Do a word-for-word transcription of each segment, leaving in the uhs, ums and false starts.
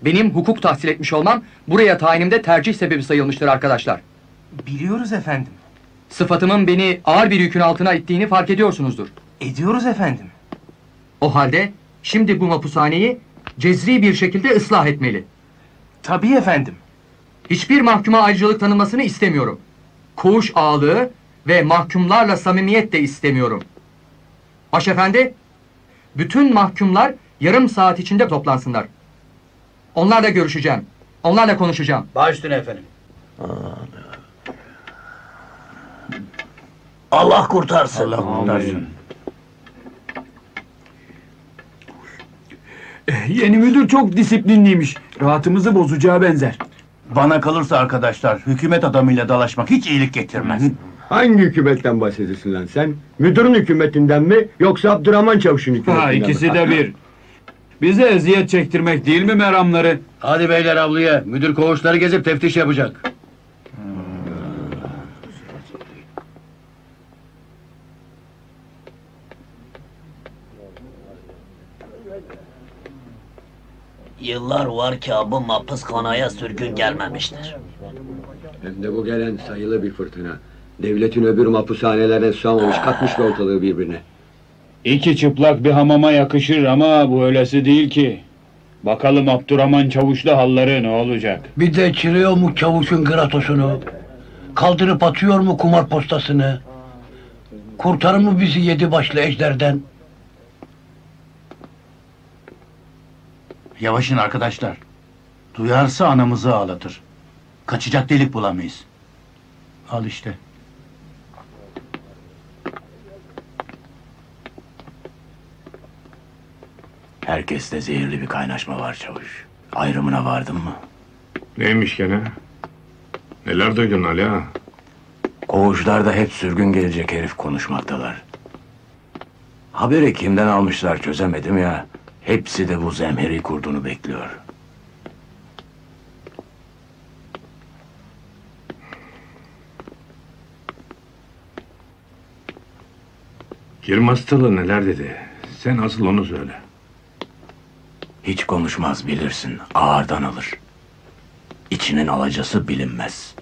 Benim hukuk tahsil etmiş olmam buraya tayinimde tercih sebebi sayılmıştır arkadaşlar. Biliyoruz efendim. Sıfatımın beni ağır bir yükün altına ittiğini fark ediyorsunuzdur. Ediyoruz efendim. O halde şimdi bu mahpushaneyi cezri bir şekilde ıslah etmeli. Tabii efendim. Hiçbir mahkuma ayrıcalık tanınmasını istemiyorum. Koğuş ağalığı ve mahkumlarla samimiyet de istemiyorum. Başefendi, bütün mahkumlar yarım saat içinde toplansınlar. Onlarla görüşeceğim. Onlarla konuşacağım. Baş üstüne efendim. Allah kurtarsın. Allah kurtarsın. Yeni müdür çok disiplinliymiş. Rahatımızı bozacağı benzer. Bana kalırsa arkadaşlar, hükümet adamıyla dalaşmak hiç iyilik getirmez. Hangi hükümetten bahsediyorsun lan sen? Müdürün hükümetinden mi, yoksa Abdurrahman Çavuş'un hükümetinden Ha, mi? ikisi de bir. Bize eziyet çektirmek değil mi meramları? Hadi beyler avluya, müdür koğuşları gezip teftiş yapacak. Yıllar var ki bu mahpushaneye sürgün gelmemiştir. Hem de bu gelen sayılı bir fırtına. Devletin öbür mahpushanelerine susamamış, katmış ortalığı birbirine. İki çıplak bir hamama yakışır ama bu öylesi değil ki. Bakalım Abdurrahman Çavuş'la halları ne olacak? Bir de çırıyor mu Çavuş'un gratosunu? Kaldırıp atıyor mu kumar postasını? Kurtarır mı bizi yedi başlı ejderden? Yavaşın arkadaşlar. Duyarsa anamızı ağlatır. Kaçacak delik bulamayız. Al işte. Herkeste zehirli bir kaynaşma var Çavuş. Ayrımına vardın mı? Neymiş gene? Neler duydun Ali ağa? Koğuşlarda hep sürgün gelecek herif konuşmaktalar. Haberi kimden almışlar çözemedim ya. Hepsi de bu zemheri kurduğunu bekliyor. Kirmastalı neler dedi? Sen asıl onu söyle. Hiç konuşmaz bilirsin, ağırdan alır. İçinin alacası bilinmez.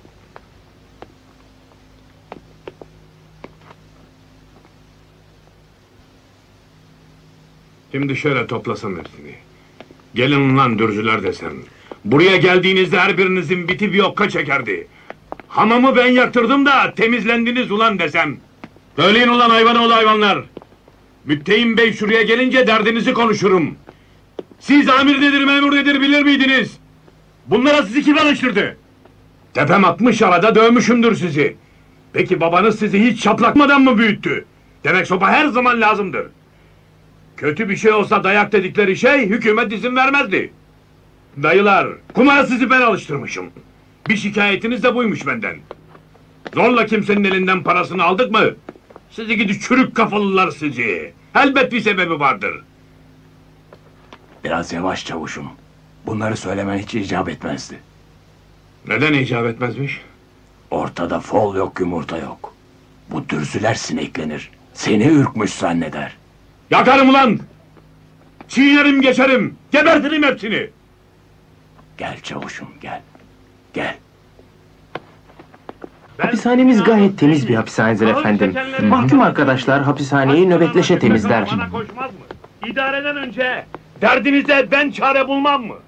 Şimdi şöyle toplasam hepsini. Gelin lan dürzüler desem. Buraya geldiğinizde her birinizin biti bir yokka çekerdi. Hamamı ben yaktırdım da temizlendiniz ulan desem. Söyleyin ulan hayvanoğlu hayvanlar. Müttehim Bey şuraya gelince derdinizi konuşurum. Siz amir nedir memur nedir bilir miydiniz? Bunlara sizi kim alıştırdı? Tepem atmış arada dövmüşümdür sizi. Peki babanız sizi hiç çaplakmadan mı büyüttü? Demek sopa her zaman lazımdır. Kötü bir şey olsa dayak dedikleri şey hükümet izin vermezdi. Dayılar, kumara sizi ben alıştırmışım. Bir şikayetiniz de buymuş benden. Zorla kimsenin elinden parasını aldık mı? Sizi gidi çürük kafalılar sizi. Elbet bir sebebi vardır. Biraz yavaş Çavuşum. Bunları söylemen hiç icap etmezdi. Neden icap etmezmiş? Ortada fol yok, yumurta yok. Bu dürzüler sineklenir. Seni ürkmüş zanneder. Yakarım ulan! Çiğnerim geçerim, gebertirim hepsini! Gel Çavuşum, gel. Gel. Hapishanemiz gayet temiz bir hapishanedir efendim. Mahkum arkadaşlar hapishaneyi nöbetleşe temizler. Bana koşmaz mı? İdareden önce derdinize ben çare bulmam mı?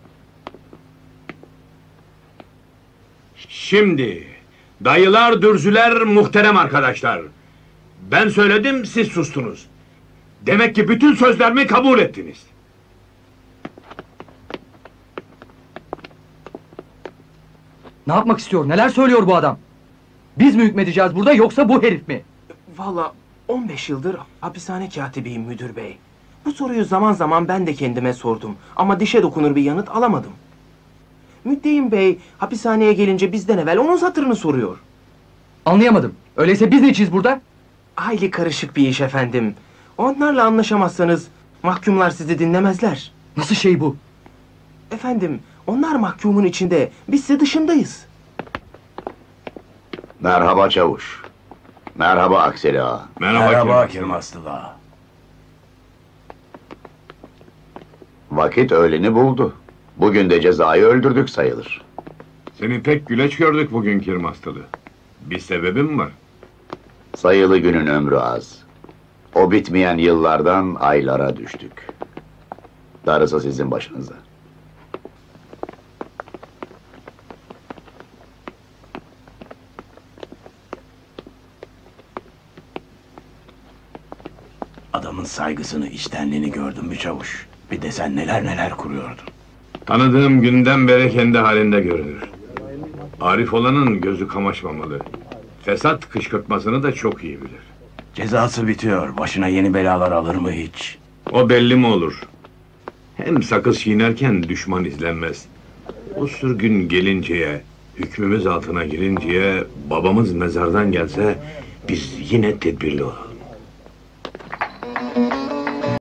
Şimdi, dayılar, dürzüler, muhterem arkadaşlar. Ben söyledim, siz sustunuz. Demek ki bütün sözlerimi kabul ettiniz. Ne yapmak istiyor? Neler söylüyor bu adam? Biz mi hükmedeceğiz burada yoksa bu herif mi? Vallahi on beş yıldır hapishane katibiyim müdür bey. Bu soruyu zaman zaman ben de kendime sordum ama dişe dokunur bir yanıt alamadım. Müddeyim bey hapishaneye gelince bizden evvel onun hatırını soruyor. Anlayamadım. Öyleyse biz niçiyiz burada? Hayli karışık bir iş efendim. Onlarla anlaşamazsanız mahkumlar sizi dinlemezler. Nasıl şey bu? Efendim onlar mahkumun içinde, biz ise dışındayız. Merhaba Çavuş. Merhaba Akseli Ağa. Merhaba, Merhaba Kirmaslı Ağa. Vakit öğleni buldu. Bugün de cezayı öldürdük sayılır. Seni pek güleç gördük bugün Kirmastalı. Bir sebebi mi var? Sayılı günün ömrü az. O bitmeyen yıllardan aylara düştük. Darısı sizin başınıza. Adamın saygısını, içtenliğini gördün mü çavuş? Bir de sen neler neler kuruyordun. Tanıdığım günden beri kendi halinde görünür. Arif olanın gözü kamaşmamalı. Fesat kışkırtmasını da çok iyi bilir. Cezası bitiyor. Başına yeni belalar alır mı hiç? O belli mi olur? Hem sakız çiğnerken düşman izlenmez. O sürgün gelinceye, hükmümüz altına girinceye, babamız mezardan gelse biz yine tedbirli olalım.